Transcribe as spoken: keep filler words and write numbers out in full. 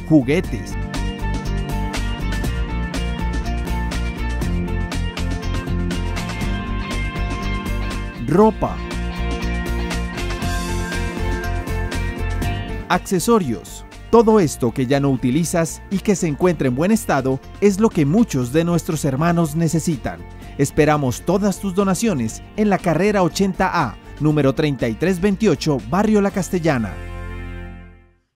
juguetes, ropa, accesorios. Todo esto que ya no utilizas y que se encuentra en buen estado es lo que muchos de nuestros hermanos necesitan. Esperamos todas tus donaciones en la carrera ochenta A, número treinta y tres veintiocho, Barrio La Castellana.